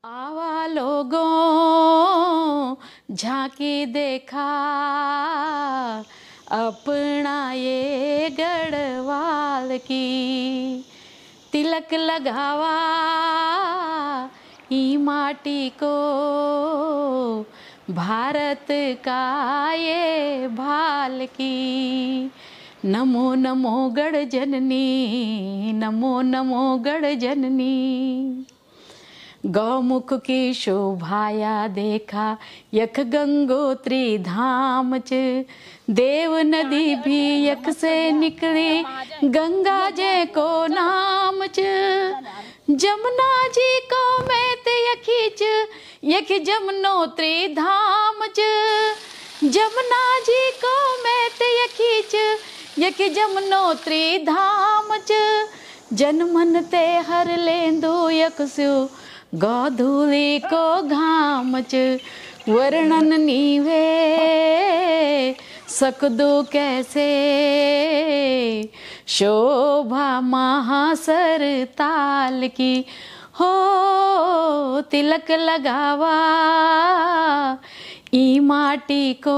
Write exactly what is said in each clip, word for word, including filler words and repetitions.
आवा लोगों झांकी देखा अपना ये गढ़वाल की, तिलक लगावा ई माटी को, भारत का ये भाल की। नमो नमो गढ़ जननी, नमो नमो गढ़ जननी। गौमुख की शोभाया देखा यख गंगोत्री धाम च, देव नदी भी यख से निकली गंगा जय को नाम च। जमुना जी को मैं ते यखी च यख जमुनोत्री धाम च, जमुना जी को मैं ते यखी च यख जमुनोत्री धाम च। जनमन ते हर लेंदो यख स्यो गोधूली को घाम च, वर्णन नीवे सकदो कैसे, शोभा महासर ताल की। हो तिलक लगावा ई माटी को,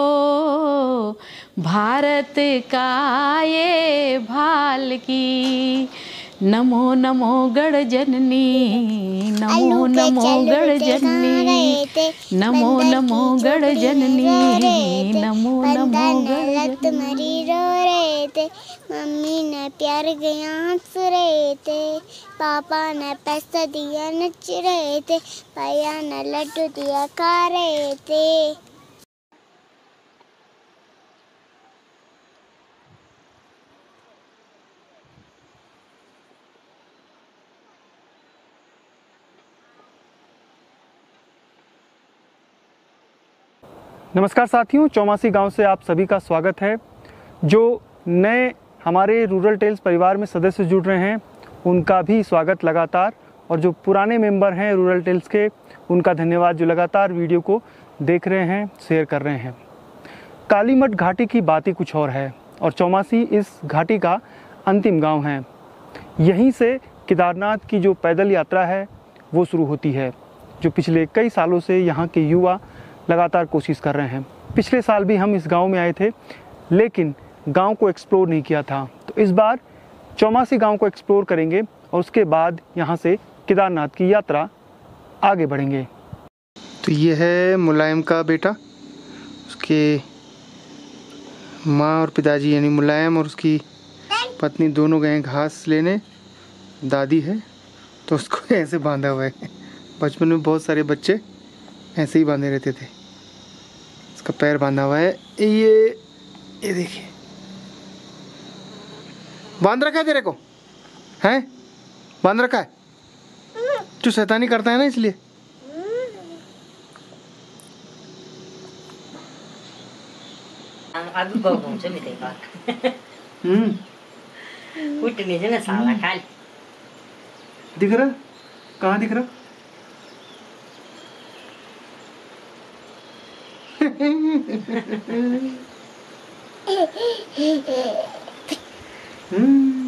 भारत का ये भाल की। नमो नमो गढ़ जननी, नमो नमो गढ़ जननी, नमो नमो गढ़ जननी, नमो नमो गढ़ मरी रो रहे थे। मम्मी ने प्यार गया हंस रहे थे, पापा ने पैसा दिया नच रहे थे, भैया ने लड्डू दिया खा रहे थे। नमस्कार साथियों, चौमासी गांव से आप सभी का स्वागत है। जो नए हमारे रूरल टेल्स परिवार में सदस्य जुड़ रहे हैं उनका भी स्वागत लगातार, और जो पुराने मेंबर हैं रूरल टेल्स के उनका धन्यवाद जो लगातार वीडियो को देख रहे हैं, शेयर कर रहे हैं। कालीमठ घाटी की बात ही कुछ और है और चौमासी इस घाटी का अंतिम गाँव है। यहीं से केदारनाथ की जो पैदल यात्रा है वो शुरू होती है, जो पिछले कई सालों से यहाँ के युवा लगातार कोशिश कर रहे हैं। पिछले साल भी हम इस गांव में आए थे लेकिन गांव को एक्सप्लोर नहीं किया था, तो इस बार चौमासी गांव को एक्सप्लोर करेंगे और उसके बाद यहां से केदारनाथ की यात्रा आगे बढ़ेंगे। तो ये है मुलायम का बेटा, उसके माँ और पिताजी यानी मुलायम और उसकी पत्नी दोनों गए घास लेने। दादी है तो उसको ऐसे बांधा हुआ है। बचपन में बहुत सारे बच्चे ऐसे ही बांधे रहते थे। इसका पैर बांधा हुआ है, ये ये देखिए बांध रखा है तेरे को, हैं बांध रखा है। तू शैतानी करता है ना इसलिए। अभी बहुत ऊंचे में देखा हम्म उठने से ना साला खाली दिख रहा, कहाँ दिख रहा? हम्म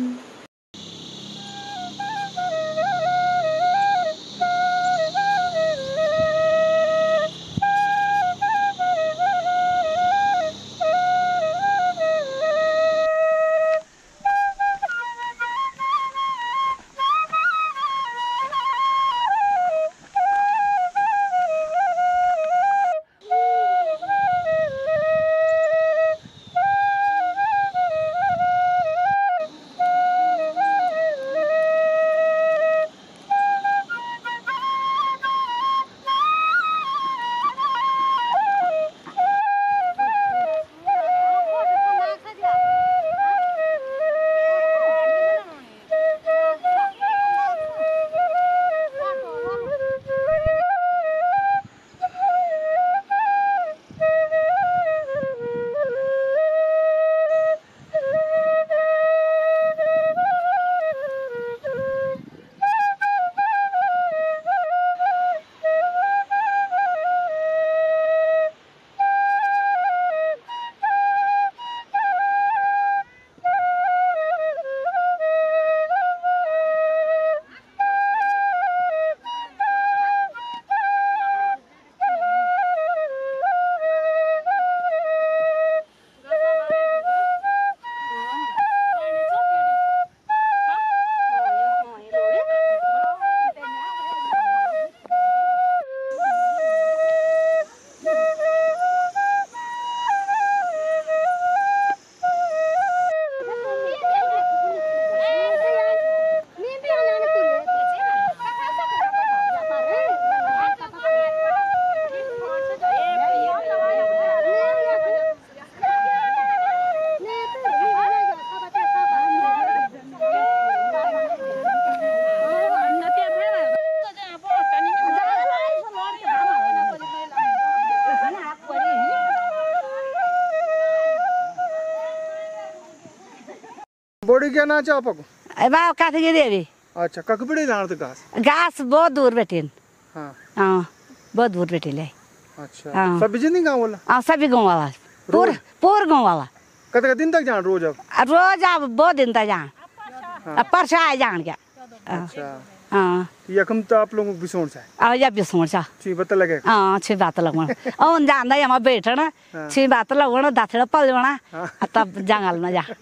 बड़ी क्या ना चाह पको बा काथे के देवी अच्छा कक बड़ी लाण तो घास घास बहुत दूर बैठे हाँ हाँ बहुत दूर बैठे ले अच्छा हाँ। सब बिजली गाँव वाला हाँ सभी गाँव वाला पूर पूर गाँव वाला कत दिन तक जान रोज अब रोज अब बहुत दिन तक जान अब परसों आए जान क्या अच्छा हाँ यकम तो आप लोगों को बिसोण से अब जब भी सोच ची पता लगे हाँ अच्छी बात लगवाना और जानदा यहाँ बैठना अच्छी बात लगवाना दाथड़ा पलवाना तब जंगल में जा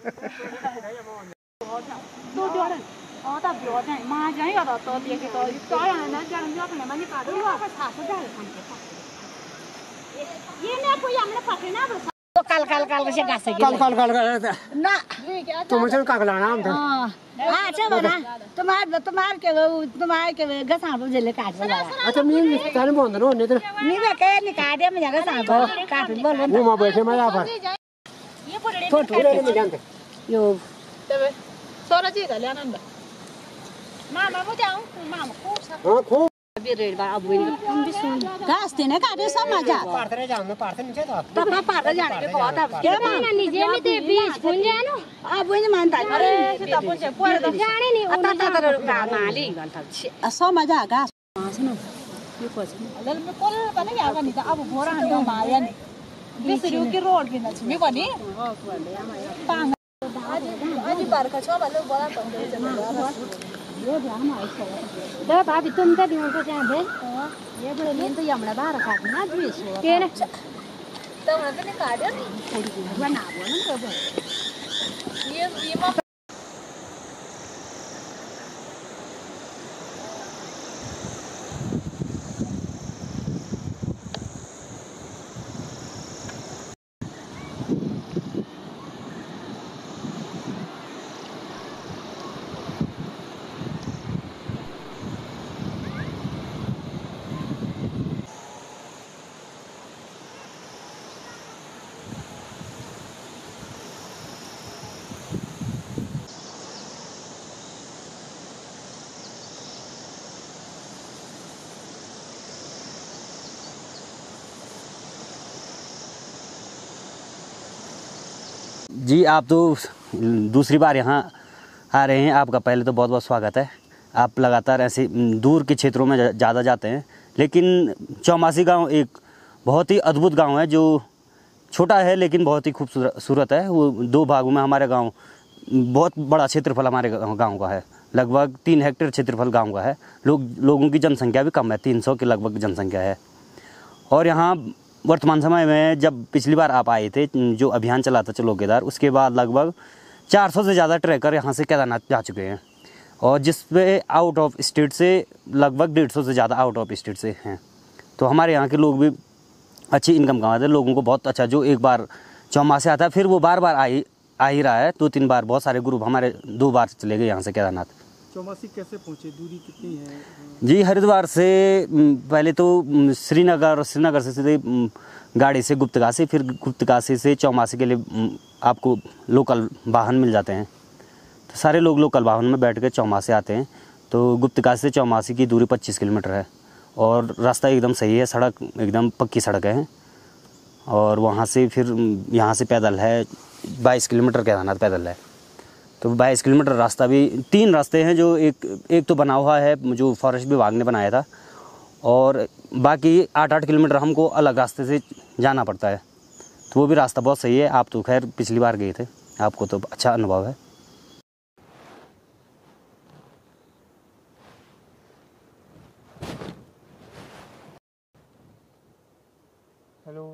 कल कल कल से गासे कल कल कल कल ना तुम से का लाना हम थे हाँ अच्छा बना तुम्हार तुम्हार के तुम्हार के गसा तो जले काट वाला अच्छा मैं ताने बोल दो नहीं तो नहीं मैं कह निकाल दे मैं गसा काट बोल वो मां बैठे मैं यहाँ पर फोटो में जानते यो तबे सोरा जी का लेना ना मामा मु जाऊं मामा को हाँ खूब अभी रेड बा अब वही हम भी सुन घास देने काटे सब मजा पार्थे जाऊँ पार्थे नीचे तो पापा पार जाने के बहुत अब क्या माना निजे में ते बीस पुन जानो अब वही मानता अरे सीता पूछे कोई तो जाने नहीं आता आता का माली गलता छे सब मजा घास सुनो ये कुछ लल में कोल बने या बनी तो अब भोरा हंडो माया ने बिसरियो की रोड भी न छ मी बनी पांग आज बार का छ वाले बोला तो दा भाभी तुम का दियो को जान दे ये बड़े लेन तो यमला बाहर काट ना द्वेष हो के ना तो मैं भी काट दे बना बोल ना ये ये मां जी आप तो दूसरी बार यहाँ आ रहे हैं, आपका पहले तो बहुत बहुत स्वागत है। आप लगातार ऐसे दूर के क्षेत्रों में ज़्यादा जाते हैं, लेकिन चौमासी गांव एक बहुत ही अद्भुत गांव है जो छोटा है लेकिन बहुत ही खूबसूरत है। वो दो भागों में हमारे गांव, बहुत बड़ा क्षेत्रफल हमारे गांव का है, लगभग तीन हेक्टेयर क्षेत्रफल गांव का है। लोग लोगों की जनसंख्या भी कम है, तीन सौ के लगभग जनसंख्या है। और यहाँ वर्तमान समय में जब पिछली बार आप आए थे, जो अभियान चला था चलो केदार, उसके बाद लगभग चार सौ से ज़्यादा ट्रैकर यहाँ से केदारनाथ जा चुके हैं, और जिस पे आउट ऑफ स्टेट से लगभग डेढ़ सौ से ज़्यादा आउट ऑफ स्टेट से हैं। तो हमारे यहाँ के लोग भी अच्छी इनकम कमाते हैं। लोगों को बहुत अच्छा, जो एक बार चौमासे आता है फिर वो बार बार आ ही आ ही रहा है। दो तीन बार बहुत सारे ग्रुप हमारे दो बार चले गए यहाँ से केदारनाथ। चौमासी कैसे पहुँचे, दूरी कितनी है? जी हरिद्वार से पहले तो श्रीनगर, श्रीनगर से सीधे गाड़ी से गुप्तकाशी, फिर गुप्तकाशी से चौमासी के लिए आपको लोकल वाहन मिल जाते हैं। तो सारे लोग लोकल वाहन में बैठ के चौमासी आते हैं। तो गुप्तकाशी से चौमासी की दूरी पच्चीस किलोमीटर है, और रास्ता एकदम सही है, सड़क एकदम पक्की सड़क है। और वहाँ से फिर यहाँ से पैदल है बाईस किलोमीटर केदारनाथ पैदल है। तो बाईस किलोमीटर रास्ता भी, तीन रास्ते हैं, जो एक एक तो बना हुआ है जो फॉरेस्ट विभाग ने बनाया था, और बाकी आठ आठ किलोमीटर हमको अलग रास्ते से जाना पड़ता है। तो वो भी रास्ता बहुत सही है। आप तो खैर पिछली बार गए थे, आपको तो अच्छा अनुभव है। हेलो।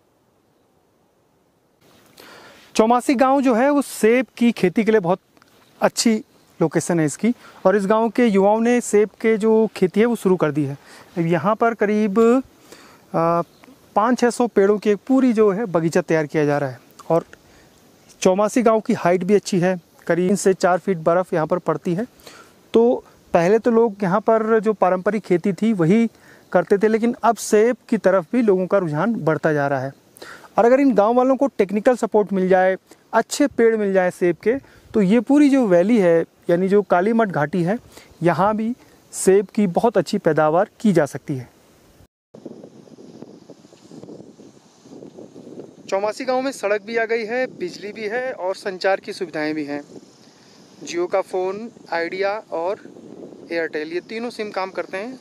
चौमासी गांव जो है वो सेब की खेती के लिए बहुत अच्छी लोकेशन है इसकी, और इस गांव के युवाओं ने सेब के जो खेती है वो शुरू कर दी है। यहाँ पर करीब पाँच छः सौ पेड़ों की एक पूरी जो है बगीचा तैयार किया जा रहा है। और चौमासी गांव की हाइट भी अच्छी है, करीब से चार फीट बर्फ़ यहाँ पर पड़ती है। तो पहले तो लोग यहाँ पर जो पारंपरिक खेती थी वही करते थे, लेकिन अब सेब की तरफ भी लोगों का रुझान बढ़ता जा रहा है। और अगर इन गांव वालों को टेक्निकल सपोर्ट मिल जाए, अच्छे पेड़ मिल जाए सेब के, तो ये पूरी जो वैली है, यानी जो कालीमठ घाटी है, यहाँ भी सेब की बहुत अच्छी पैदावार की जा सकती है। चौमासी गांव में सड़क भी आ गई है, बिजली भी है और संचार की सुविधाएं भी हैं। जियो का फ़ोन, आइडिया और एयरटेल, ये तीनों सिम काम करते हैं।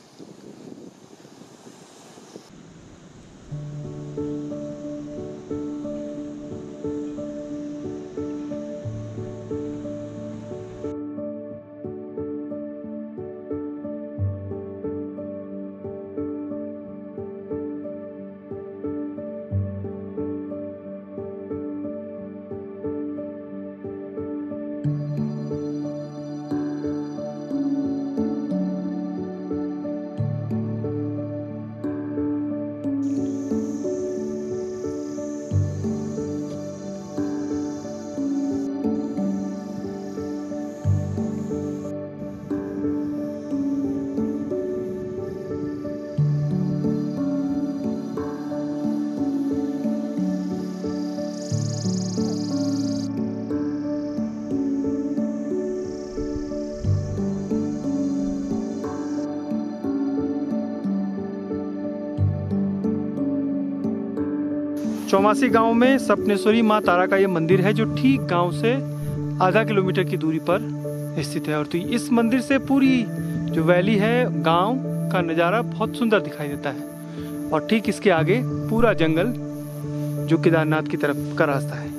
चौमासी गांव में सपनेश्वरी माँ तारा का ये मंदिर है, जो ठीक गांव से आधा किलोमीटर की दूरी पर स्थित है। और तो इस मंदिर से पूरी जो वैली है, गांव का नज़ारा बहुत सुंदर दिखाई देता है। और ठीक इसके आगे पूरा जंगल जो केदारनाथ की तरफ का रास्ता है।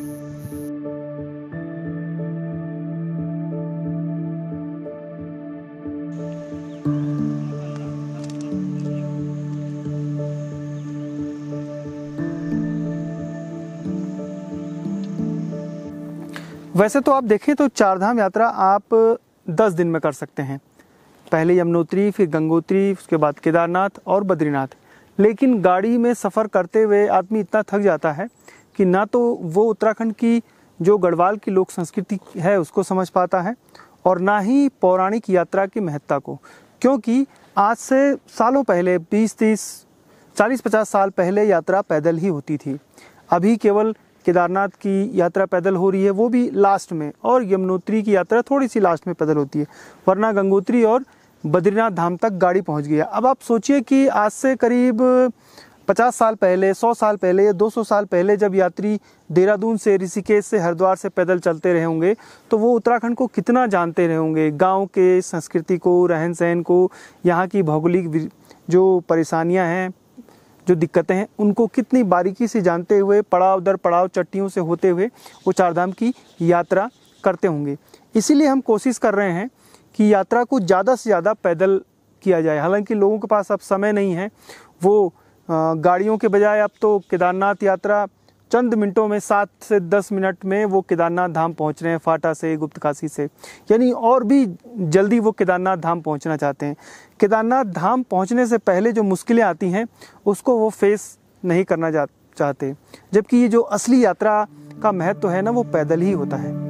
वैसे तो आप देखें तो चारधाम यात्रा आप दस दिन में कर सकते हैं। पहले यमुनोत्री, फिर गंगोत्री, उसके बाद केदारनाथ और बद्रीनाथ। लेकिन गाड़ी में सफ़र करते हुए आदमी इतना थक जाता है कि ना तो वो उत्तराखंड की जो गढ़वाल की लोक संस्कृति है उसको समझ पाता है, और ना ही पौराणिक यात्रा की महत्ता को। क्योंकि आज से सालों पहले, बीस तीस चालीस पचास साल पहले यात्रा पैदल ही होती थी। अभी केवल केदारनाथ की यात्रा पैदल हो रही है, वो भी लास्ट में, और यमुनोत्री की यात्रा थोड़ी सी लास्ट में पैदल होती है, वरना गंगोत्री और बद्रीनाथ धाम तक गाड़ी पहुंच गई है। अब आप सोचिए कि आज से करीब पचास साल पहले, सौ साल पहले या दो सौ साल पहले जब यात्री देहरादून से, ऋषिकेश से, हरिद्वार से पैदल चलते रहे होंगे, तो वो उत्तराखंड को कितना जानते रहे होंगे, गाँव के संस्कृति को, रहन सहन को, यहाँ की भौगोलिक जो परेशानियाँ हैं, जो दिक्कतें हैं, उनको कितनी बारीकी से जानते हुए, पड़ाव दर पड़ाव चट्टियों से होते हुए वो चारधाम की यात्रा करते होंगे। इसीलिए हम कोशिश कर रहे हैं कि यात्रा को ज़्यादा से ज़्यादा पैदल किया जाए। हालांकि लोगों के पास अब समय नहीं है, वो गाड़ियों के बजाय अब तो केदारनाथ यात्रा चंद मिनटों में, सात से दस मिनट में वो केदारनाथ धाम पहुंच रहे हैं, फाटा से, गुप्तकाशी से, यानी और भी जल्दी वो केदारनाथ धाम पहुंचना चाहते हैं। केदारनाथ धाम पहुंचने से पहले जो मुश्किलें आती हैं उसको वो फेस नहीं करना चाहते, जबकि ये जो असली यात्रा का महत्व है ना, वो पैदल ही होता है।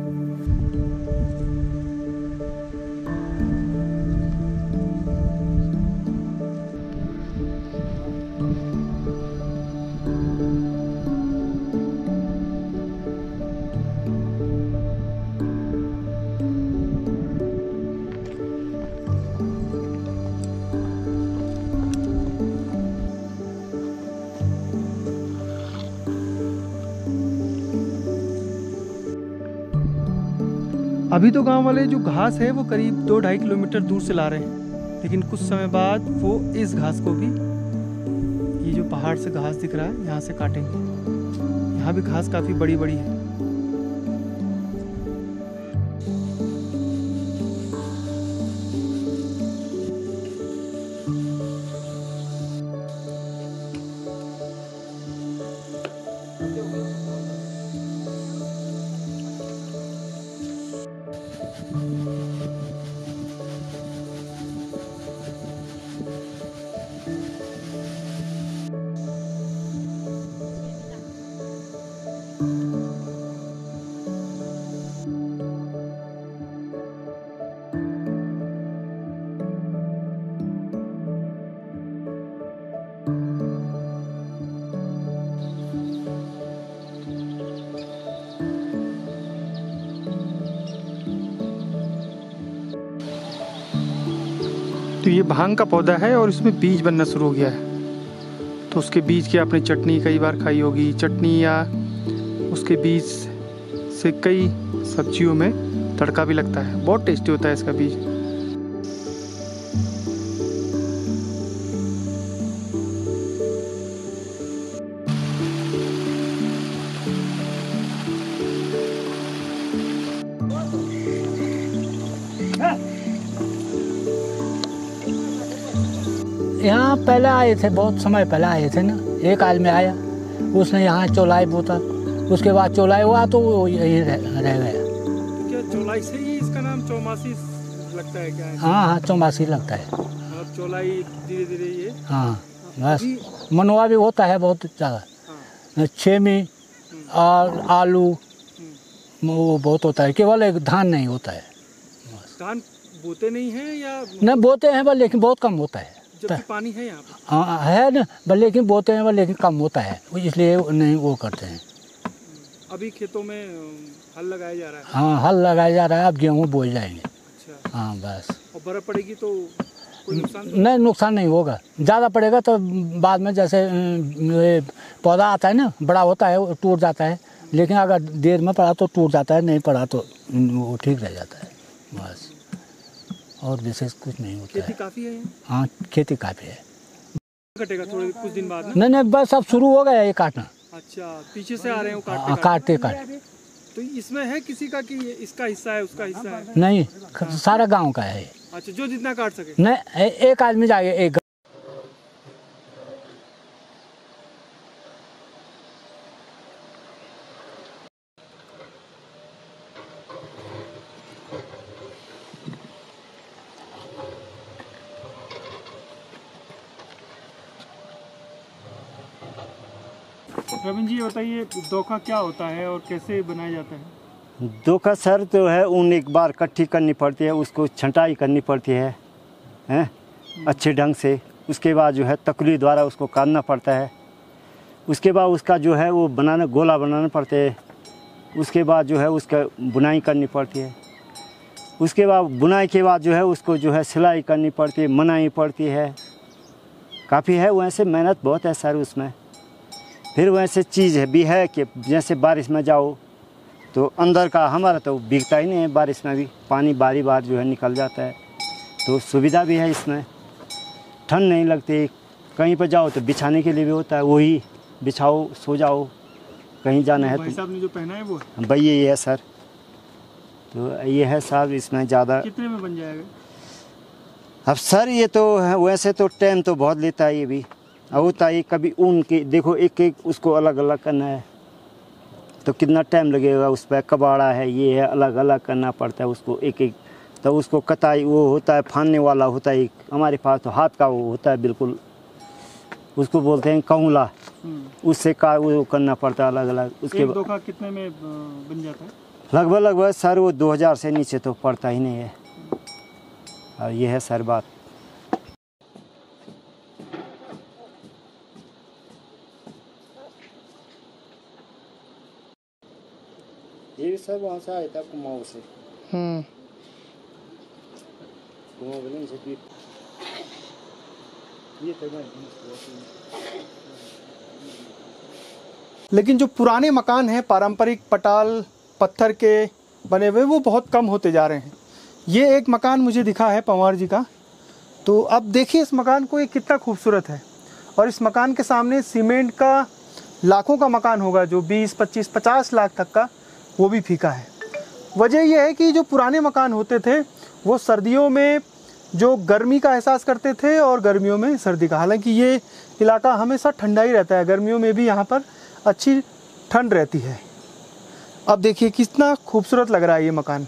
अभी तो गांव वाले जो घास है वो करीब दो ढाई किलोमीटर दूर से ला रहे हैं, लेकिन कुछ समय बाद वो इस घास को भी, ये जो पहाड़ से घास दिख रहा है, यहाँ से काटेंगे। यहाँ भी घास काफ़ी बड़ी बड़ी है। तो ये भांग का पौधा है और इसमें बीज बनना शुरू हो गया है। तो उसके बीज की आपने चटनी कई बार खाई होगी, चटनी या उसके बीज से कई सब्जियों में तड़का भी लगता है, बहुत टेस्टी होता है इसका बीज। यहाँ पहले आए थे, बहुत समय पहले आए थे ना, एक आदमी आया, उसने यहाँ चौलाई बोता, उसके बाद चौलाई हुआ तो वो यहीं रह, रह गया। क्या चौलाई से ही इसका नाम चौमासी लगता है क्या? हाँ हाँ चौमासी लगता है। और चौलाई धीरे धीरे ये हाँ बस मनवा भी होता है बहुत ज़्यादा, छेमी और आलू वो बहुत होता है, केवल एक धान नहीं होता है। धान बोते नहीं है या नहीं बोते हैं बस, लेकिन बहुत कम होता है। जबकि पानी है यहाँ पे? हाँ है ना, बस लेकिन बोते हैं बस, लेकिन कम होता है, इसलिए नहीं वो करते हैं। अभी खेतों में हल लगाया जा रहा है? हाँ हल लगाया जा रहा है, अब गेहूँ बोल जाएंगे। अच्छा। हाँ बस। और बर्फ पड़ेगी तो कोई नुकसान तो? नहीं नुकसान नहीं होगा, ज़्यादा पड़ेगा तो बाद में जैसे ये पौधा आता है ना, बड़ा होता है वो टूट जाता है, लेकिन अगर देर में पड़ा तो टूट जाता है, नहीं पड़ा तो वो ठीक रह जाता है बस, और विशेष कुछ नहीं होता है। खेती काफ़ी है? हाँ खेती काफ़ी है। कटेगा थोड़े कुछ दिन बाद ना? नहीं नहीं बस अब शुरू हो गया ये काटना। अच्छा, पीछे से आ रहे हैं हाँ काटते काटते। तो इसमें है किसी का कि इसका हिस्सा है उसका हिस्सा है? नहीं सारा गांव का है। अच्छा, जो जितना काट सके? नहीं एक आदमी जाएगा एक। रविंद्र जी बताइए, दोखा क्या होता है और कैसे बनाया जाता है? दोखा सर तो है ऊन एक बार इकट्ठी करनी पड़ती है, उसको छंटाई करनी पड़ती है हैं अच्छे ढंग से, उसके बाद जो है तकली द्वारा उसको काटना पड़ता है, उसके बाद उसका जो है वो बनाना गोला बनाना पड़ता है, उसके बाद जो है उसका बुनाई करनी पड़ती है, उसके बाद बुनाई के बाद जो है उसको जो है सिलाई करनी पड़ती है, मनाई पड़ती है, काफ़ी है वैसे मेहनत बहुत है सर उसमें। फिर वैसे चीज़ है भी है कि जैसे बारिश में जाओ तो अंदर का हमारा तो भीगता ही नहीं है, बारिश में भी पानी बारी बार जो है निकल जाता है, तो सुविधा भी है इसमें, ठंड नहीं लगती, कहीं पर जाओ तो बिछाने के लिए भी होता है, वही बिछाओ सो जाओ, कहीं जाना है तो। भाई साहब ने जो पहना है वो भाई ये है सर, तो ये है साहब, इसमें ज़्यादा कितने में बन जाएगा? अब सर ये तो वैसे तो टाइम तो बहुत लेता है, ये भी होता है कभी ऊन के देखो एक एक उसको अलग अलग करना है तो कितना टाइम लगेगा, उस पर कबाड़ा है ये है अलग अलग करना पड़ता है उसको एक एक, तो उसको कताई वो होता है फानने वाला होता है, हमारे पास तो हाथ का वो होता है बिल्कुल, उसको बोलते हैं कौला, उससे का वो करना पड़ता है अलग अलग। उसके एक दोखा कितने में बन जाता है? लगभग लगभग सर वो दो हज़ार से नीचे तो पड़ता ही नहीं है, और ये है सर बात। ये सर वहाँ से आया था कुमाऊँ से। हम्म कुमाऊँ से भी ये तो लेकिन जो पुराने मकान हैं पारंपरिक पटाल पत्थर के बने हुए वो बहुत कम होते जा रहे हैं। ये एक मकान मुझे दिखा है पंवार जी का, तो अब देखिए इस मकान को, ये कितना खूबसूरत है, और इस मकान के सामने सीमेंट का लाखों का मकान होगा जो बीस पच्चीस पचास लाख तक का, वो भी फीका है। वजह यह है कि जो पुराने मकान होते थे वो सर्दियों में जो गर्मी का एहसास करते थे और गर्मियों में सर्दी का, हालांकि ये इलाका हमेशा ठंडा ही रहता है, गर्मियों में भी यहाँ पर अच्छी ठंड रहती है। अब देखिए कितना खूबसूरत लग रहा है ये मकान।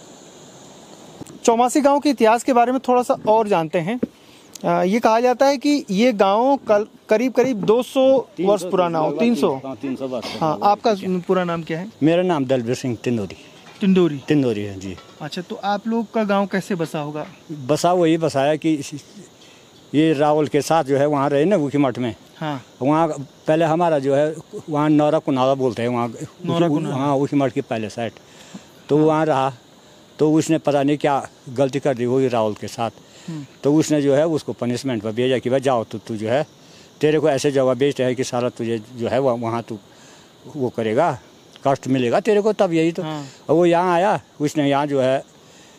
चौमासी गांव के इतिहास के बारे में थोड़ा सा और जानते हैं। आ, ये कहा जाता है कि ये गांव कल करीब करीब दो सौ वर्ष पुराना हो, तीन सौ तीन सौ वर्ष। हाँ, आपका पूरा नाम क्या है? मेरा नाम दलबीर सिंह टिंडोरी। टिंडोरी टिंडोरी है जी। अच्छा, तो आप लोग का गांव कैसे बसा होगा? बसा वही बसाया कि ये रावल के साथ जो है वहाँ रहे ना उखी मठ में। हाँ, वहाँ पहले हमारा जो है वहाँ नौरा कुनाला बोलते हैं वहाँ, नौरा कुनाला। हाँ उखी मठ के पहले साइड, तो वहाँ रहा, तो उसने पता नहीं क्या गलती कर दी होगी रावल के साथ, तो उसने जो है उसको पनिशमेंट पर भेजा कि भाई जाओ तो तू जो है तेरे को ऐसे जगह बेचते है कि सारा तुझे जो है वहाँ तू वो करेगा, कष्ट मिलेगा तेरे को तब यही तो। और वो यहाँ आया, उसने यहाँ जो है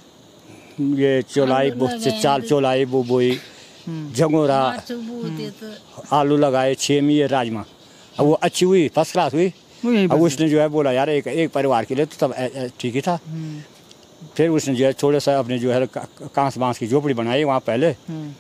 ये चौलाई चाल चौलाई वो बोई, झंगोरा, आलू लगाए, छेमी, ये राजमा। अब वो अच्छी हुई, फर्स्ट क्लास हुई। अब उसने जो है बोला यार एक एक परिवार के लिए तो तब ठीक ही था। फिर उसने जो है थोड़ा सा अपने जो है कांस बांस की झोपड़ी बनाई वहाँ पहले।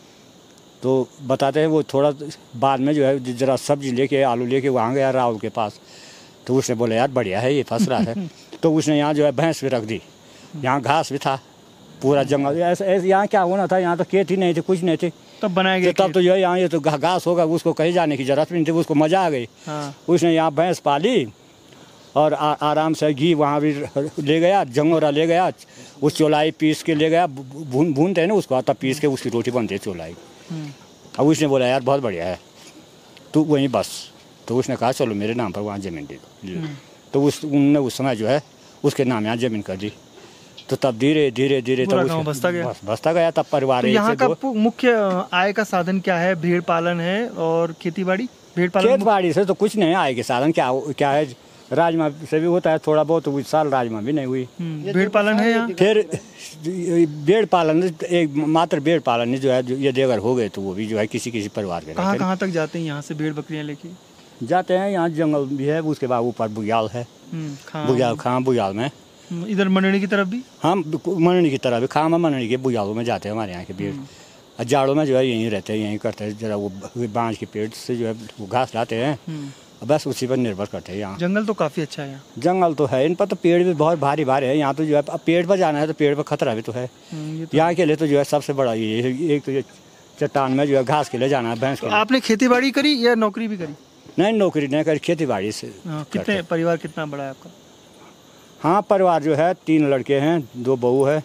तो बताते हैं वो थोड़ा बाद में जो है जरा सब्जी लेके आलू लेके वहाँ गया राहुल के पास। तो उसने बोला यार बढ़िया है ये फर्स्ट क्लास है। तो उसने यहाँ जो है भैंस भी रख दी, यहाँ घास भी था, पूरा जंगल। ऐसे ऐसे यहाँ क्या होना था, यहाँ तो खेत ही नहीं थे, कुछ नहीं थे, तब बनाया गया। तब तो जो है यहाँ ये तो घास होगा, उसको कहीं जाने की जरूरत नहीं थी, उसको मजा आ गई। हाँ। उसने यहाँ भैंस पाली और आ, आराम से घी वहाँ भी ले गया, जंगोरा ले गया, उस चौलाई पीस के ले गया, भून भूनते हैं ना उसको, तब पीस के उसकी रोटी बनती है चौलाई। अब उसने बोला यार बहुत बढ़िया है तू वहीं बस। तो उसने कहा चलो मेरे नाम पर वहाँ ज़मीन दे दो। तो उस उनने उस समय जो है उसके नाम यहाँ ज़मीन कर दी। तो तब धीरे धीरे धीरे तब बसता गया बस बसता गया तब परिवार। तो यहाँ का मुख्य आय का साधन क्या है? भेड़ पालन है और खेती बाड़ी। भेड़ पालन खेत बाड़ी से तो कुछ नहीं, आय के साधन क्या क्या है, राजमा से भी होता है थोड़ा बहुत, तो इस साल राजमा भी नहीं हुई। भेड़ पालन है यहाँ। फिर भेड़ पालन एक मात्र भेड़ पालन जो है ये देगर हो गए तो वो भी जो है किसी किसी परिवार के। कहाँ कहाँ तक जाते हैं यहाँ से भेड़ बकरियाँ लेके? जाते हैं यहाँ जंगल भी है, उसके बाद ऊपर बुग्याल है, बुग्याल खां बुग्याल में, इधर मनड़ी की तरफ भी। हाँ मनड़ी की तरफ भी, खां में मनड़ी के बुग्यालों में जाते हैं हमारे यहाँ के भेड़। जाड़ों में जो है यहीं रहते हैं, यहीं करते हैं, जरा वो बांझ के पेड़ से जो है वो घास लाते हैं, बस उसी पर निर्भर करते हैं। यहाँ जंगल तो काफ़ी अच्छा है, यहाँ जंगल तो है, इन पर तो पेड़ भी बहुत भारी भारी है। यहाँ तो जो है अब पेड़ पर जाना है तो पेड़ पर खतरा भी तो है। यहाँ के लिए तो जो है सबसे बड़ा ये एक तो चट्टान में जो है घास के लिए जाना है, भैंस के लिए। आपने खेती बाड़ी करी या नौकरी भी करी? नहीं नौकरी नहीं करी, खेती बाड़ी से। कितने परिवार कितना बड़ा है आपका? हाँ परिवार जो है तीन लड़के हैं, दो बहू है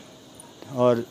और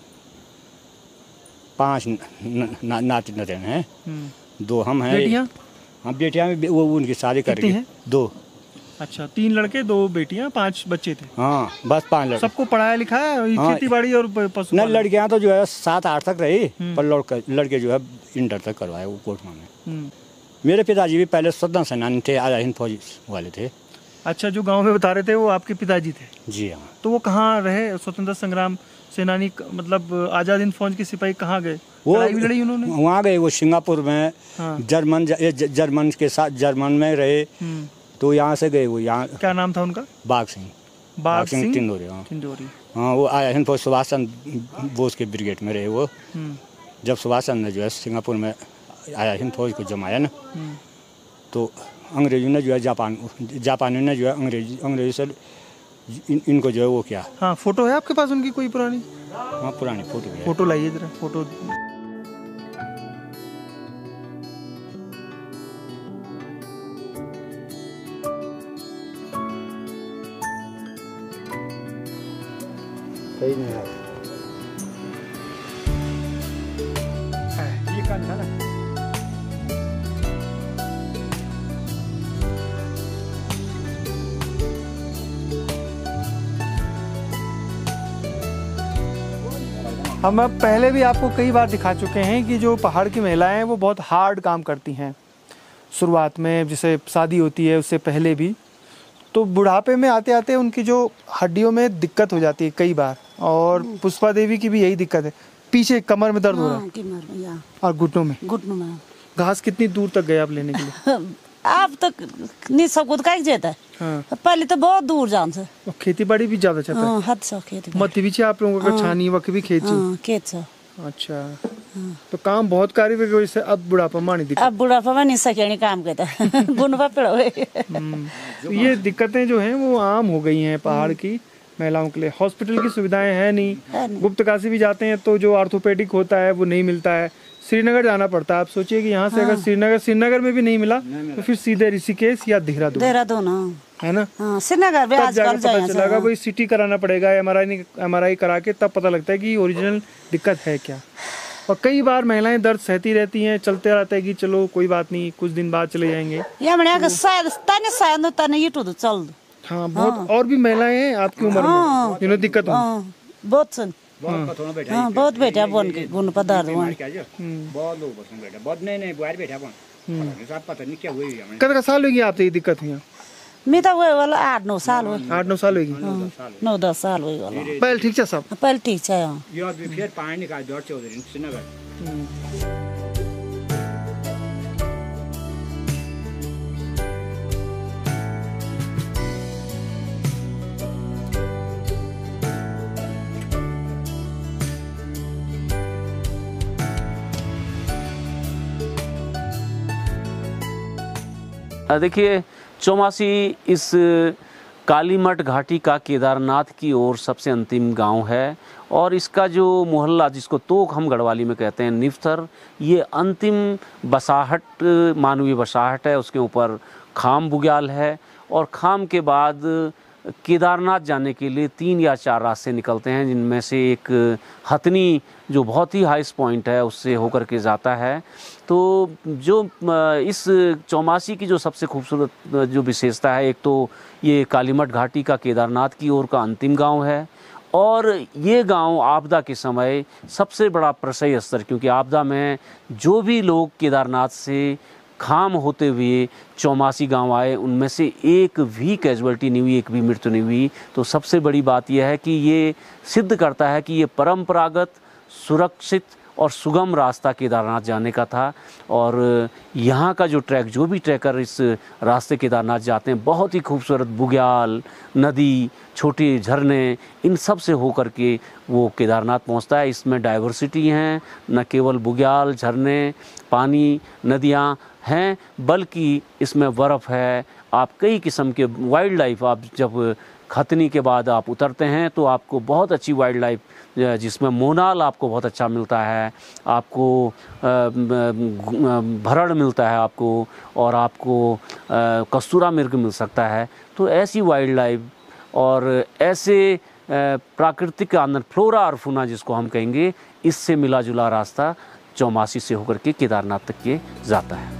पांच नाती नतिन हैं, दो हम हैं। बेटियाँ? हाँ बेटियाँ भी वो उनकी शादी कर गई हैं दो। अच्छा तीन लड़के दो बेटियाँ, पांच बच्चे थे। हाँ बस पांच लड़के। सबको पढ़ाया लिखाया है? हाँ, खेती बाड़ी और पशु? नहीं लड़कियाँ तो जो है सात आठ तक रही, पर लड़के लड़के जो है इंटर तक करवाए वो कोटमा में। मेरे पिताजी भी पहले स्वतंत्र सेनानी थे, आज़ाद हिंद फौज वाले थे। अच्छा जो गांव में बता रहे थे वो आपके पिताजी थे? जी हाँ। तो वो कहाँ रहे? स्वतंत्र संग्राम सेनानी मतलब आज़ाद हिंद फौज के सिपाही कहाँ गए? वो लड़ी उन्होंने? वहाँ गए वो सिंगापुर में। हाँ। जर्मन जर्मन के साथ जर्मन में रहे, तो यहाँ से गए वो। यहाँ क्या नाम था उनका? बाघ सिंह। बाघ सिंह टिंडोरी। हाँ टिंडोरी। हाँ वो आया हिंद फौज सुभाष चंद्र बोस के ब्रिगेड में रहे वो। जब सुभाष चंद्र ने जो है सिंगापुर में आया हिंद फौज को जमाया ना, तो अंग्रेजों ने जो है जापान जापानियों ने जो है अंग्रेजी अंग्रेजी से इन, इनको जो है वो किया। हाँ फोटो है आपके पास उनकी कोई पुरानी? हाँ पुरानी फोटो है। फोटो लाइए जरा फोटो। सही नहीं है ये कान था ना। हम अब पहले भी आपको कई बार दिखा चुके हैं कि जो पहाड़ की महिलाएं हैं वो बहुत हार्ड काम करती हैं शुरुआत में, जैसे शादी होती है उससे पहले भी। तो बुढ़ापे में आते आते उनकी जो हड्डियों में दिक्कत हो जाती है कई बार, और पुष्पा देवी की भी यही दिक्कत है, पीछे कमर में दर्द हो रहा है और घुटनों में। घुटनों में घास कितनी दूर तक गए आप लेने के लिए? आप तो नहीं सब कुछ कहीं जाता है। हाँ। पहले तो बहुत दूर जान से। खेती बाड़ी भी ज्यादा चलता है? हाँ, हद से खेती मत भी आप लोगों का? हाँ। छानी वक भी खेत हाँ, खेत से। अच्छा। हाँ। तो काम बहुत कारी वजह से अब बुढ़ापा मानी दिक्कत? अब बुढ़ापा में नहीं सके काम करता गुनपा पेड़। ये दिक्कतें जो हैं वो आम हो गई हैं पहाड़ की महिलाओं के लिए। हॉस्पिटल की सुविधाएं है नहीं, गुप्तकाशी भी जाते हैं तो जो ऑर्थोपेडिक होता है वो नहीं मिलता है, श्रीनगर जाना पड़ता है। आप सोचिए कि यहाँ से हाँ। अगर श्रीनगर श्रीनगर में भी नहीं मिला तो फिर सीधे ऋषिकेश या देहरादून देहरादून है ना। हाँ, श्रीनगर भी आजकल पता चलेगा भाई सिटी कराना पड़ेगा, एमआरआई एमआरआई करा के तब पता लगता है कि ओरिजिनल दिक्कत है क्या। और कई बार महिलाएं दर्द सहती रहती हैं, चलते रहते हैं कि चलो कोई बात नहीं कुछ दिन बाद चले जाएंगे। हाँ बहुत और भी महिलाएं हैं आपकी उम्र में जिन्हें दिक्कत हो बहुत हाँ बहुत बेटा बोन के गुन पदार्थ बहुत लोग बहुत नहीं नहीं बुआर बैठा कौन सब पता नहीं क्या हुई है। कितना साल हो गया आपसे ये दिक्कत हुई? मैं तो वो वाला आठ नौ साल हुए आठ नौ साल होगी नौ दस साल हुए वाला पहले ठीक है सब पहले ठीक है हाँ यो भी फिर पानी निकाल जोर चौधरी श्रीनगर देखिए चौमासी इस कालीमठ घाटी का केदारनाथ की ओर सबसे अंतिम गांव है और इसका जो मोहल्ला जिसको तोक हम गढ़वाली में कहते हैं निफ्थर, ये अंतिम बसाहट मानवीय बसाहट है। उसके ऊपर खाम बुग्याल है और खाम के बाद केदारनाथ जाने के लिए तीन या चार रास्ते निकलते हैं, जिनमें से एक हथनी जो बहुत ही हाईएस्ट पॉइंट है उससे होकर के जाता है। तो जो इस चौमासी की जो सबसे खूबसूरत जो विशेषता है, एक तो ये कालीमठ घाटी का केदारनाथ की ओर का अंतिम गांव है और ये गांव आपदा के समय सबसे बड़ा प्रसय स्तर, क्योंकि आपदा में जो भी लोग केदारनाथ से खाम होते हुए चौमासी गांव आए उनमें से एक भी कैजुअल्टी नहीं हुई, एक भी मृत्यु नहीं हुई। तो सबसे बड़ी बात यह है कि ये सिद्ध करता है कि ये परंपरागत, सुरक्षित और सुगम रास्ता केदारनाथ जाने का था। और यहाँ का जो ट्रैक, जो भी ट्रैकर इस रास्ते केदारनाथ जाते हैं, बहुत ही खूबसूरत बुग्याल, नदी, छोटे झरने, इन सब से होकर के वो केदारनाथ पहुँचता है। इसमें डाइवर्सिटी हैं, न केवल बुग्याल, झरने, पानी, नदियाँ हैं, बल्कि इसमें बर्फ़ है। आप कई किस्म के वाइल्ड लाइफ, आप जब खतनी के बाद आप उतरते हैं तो आपको बहुत अच्छी वाइल्ड लाइफ, जिसमें मोनाल आपको बहुत अच्छा मिलता है, आपको भरड़ मिलता है आपको, और आपको कस्तूरा मृग मिल सकता है। तो ऐसी वाइल्ड लाइफ और ऐसे प्राकृतिक आनंद, फ्लोरा और फूना जिसको हम कहेंगे, इससे मिला जुला रास्ता चौमासी से होकर के केदारनाथ तक के जाता है।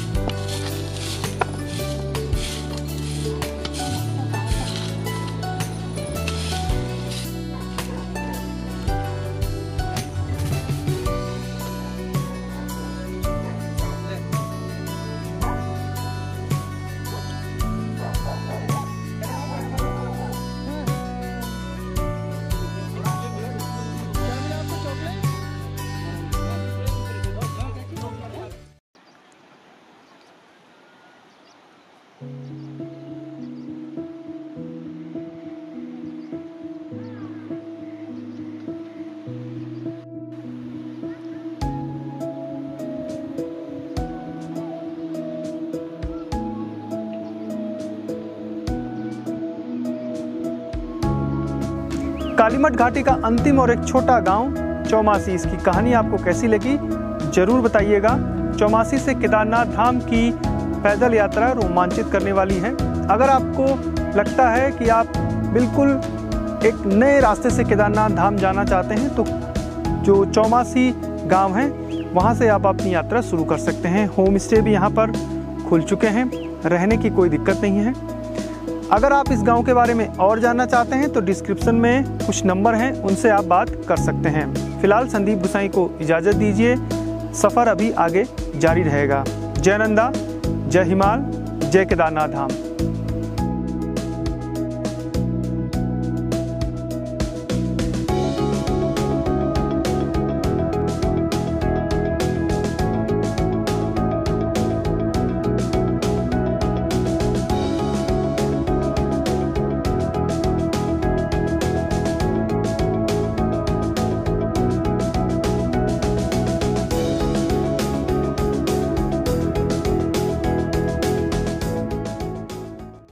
कालीमठ घाटी का अंतिम और एक छोटा गांव चौमासी, इसकी कहानी आपको कैसी लगी जरूर बताइएगा। चौमासी से केदारनाथ धाम की पैदल यात्रा रोमांचित करने वाली है। अगर आपको लगता है कि आप बिल्कुल एक नए रास्ते से केदारनाथ धाम जाना चाहते हैं तो जो चौमासी गांव है वहां से आप अपनी यात्रा शुरू कर सकते हैं। होम स्टे भी यहाँ पर खुल चुके हैं, रहने की कोई दिक्कत नहीं है। अगर आप इस गांव के बारे में और जानना चाहते हैं तो डिस्क्रिप्शन में कुछ नंबर हैं, उनसे आप बात कर सकते हैं। फिलहाल संदीप गुसाई को इजाज़त दीजिए, सफ़र अभी आगे जारी रहेगा। जय नंदा, जय हिमाल, जय केदारनाथ धाम।